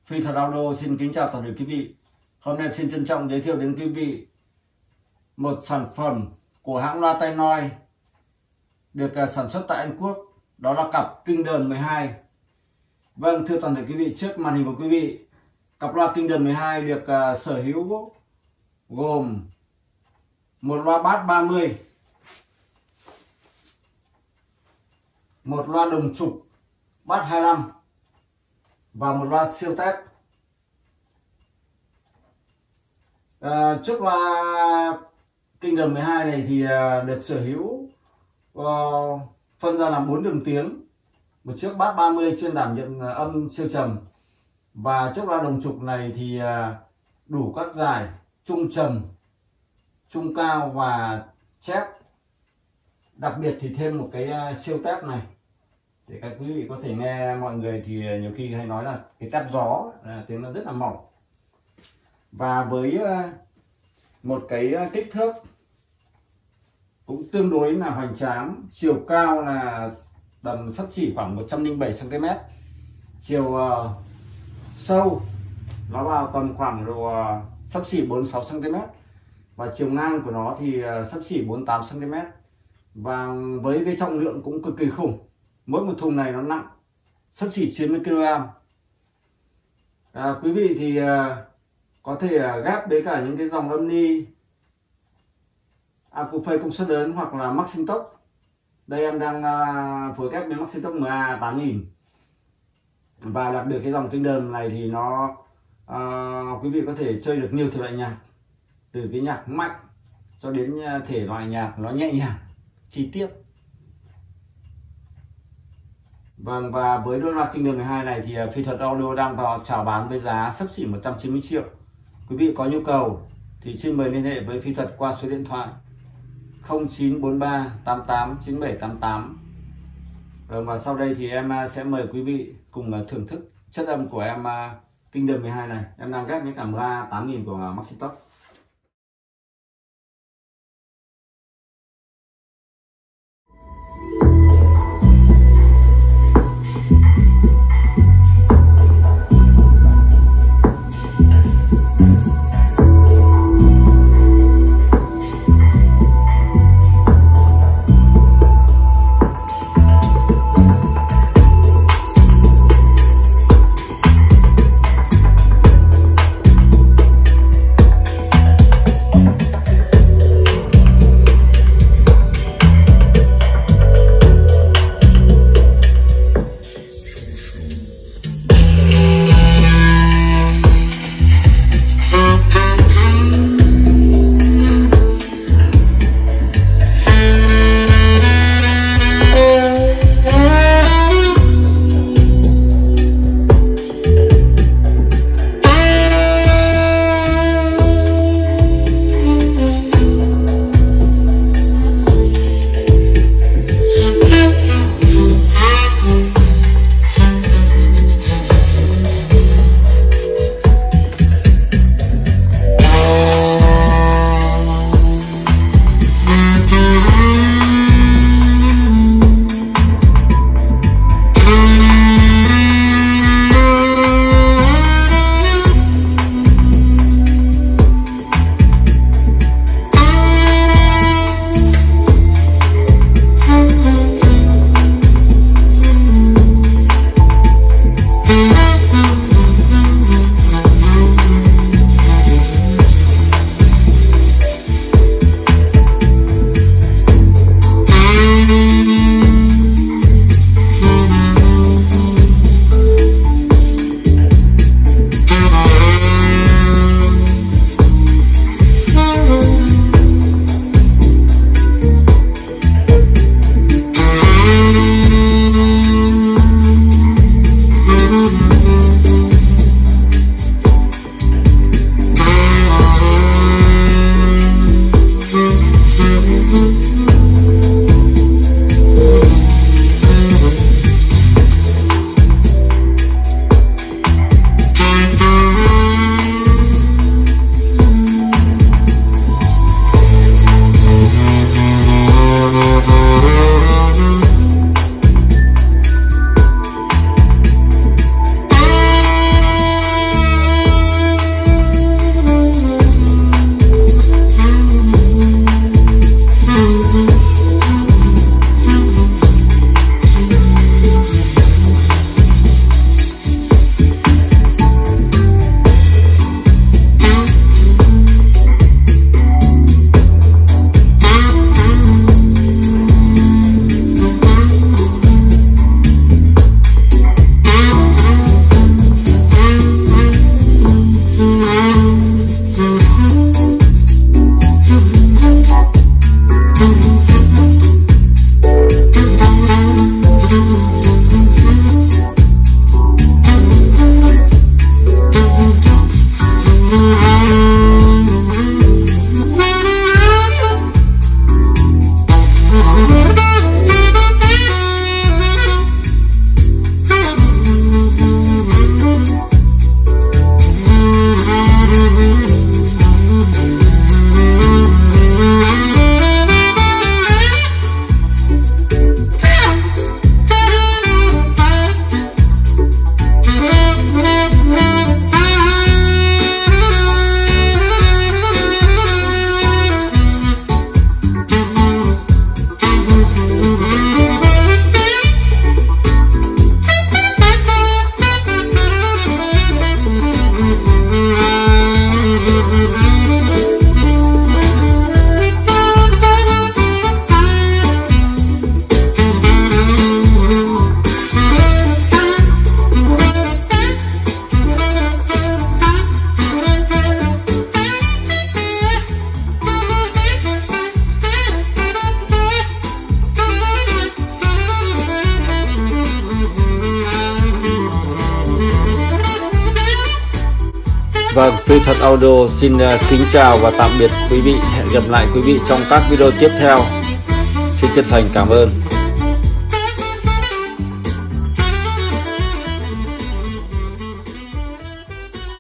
Phi Thuật Audio xin kính chào toàn thể quý vị. Hôm nay xin trân trọng giới thiệu đến quý vị một sản phẩm của hãng loa tai nói được sản xuất tại Anh Quốc, đó là cặp Kingdom 12. Vâng, thưa toàn thể quý vị, trước màn hình của quý vị, cặp loa Kingdom 12 được sở hữu gồm một loa bass 30, một loa đồng trục bass 25 và một loa siêu tép. Chiếc loa Kingdom 12 này thì được sở hữu phân ra làm 4 đường tiếng, một chiếc bass 30 chuyên đảm nhận âm siêu trầm, và chiếc loa đồng trục này thì đủ các giải trung trầm, trung cao và chép. Đặc biệt thì thêm một cái siêu tép này để các quý vị có thể nghe. Mọi người thì nhiều khi hay nói là cái tép gió, tiếng nó rất là mỏng. Và với một cái kích thước cũng tương đối là hoành tráng, chiều cao là tầm xấp chỉ khoảng 107 cm, chiều sâu nó vào tầm khoảng độ xấp xỉ 46 cm, và chiều ngang của nó thì xấp xỉ 48 cm, và với cái trọng lượng cũng cực kỳ khủng. Mỗi một thùng này nó nặng xấp xỉ 90 kg. Quý vị thì có thể ghép với cả những cái dòng âm ni Acouphase công suất lớn hoặc là Maxintosh. Đây em đang phối ghép với Maxintosh MA 8000. Và đặc biệt cái dòng Kingdom này thì nó quý vị có thể chơi được nhiều thể loại nhạc, từ cái nhạc mạnh cho đến thể loại nhạc nó nhẹ nhàng, chi tiết. Vâng, và với đôi loa Kingdom 12 này thì Phi Thuật Audio đang vào chào bán với giá xấp xỉ 190 triệu. Quý vị có nhu cầu thì xin mời liên hệ với Phi Thuật qua số điện thoại 0943 88 9788. Và sau đây thì em sẽ mời quý vị cùng thưởng thức chất âm của em Kingdom 12 này. Em đang ghép với cả MA 8000 của Maxintosh. Vâng, Phi Thuật Audio xin kính chào và tạm biệt quý vị. Hẹn gặp lại quý vị trong các video tiếp theo. Xin chân thành cảm ơn.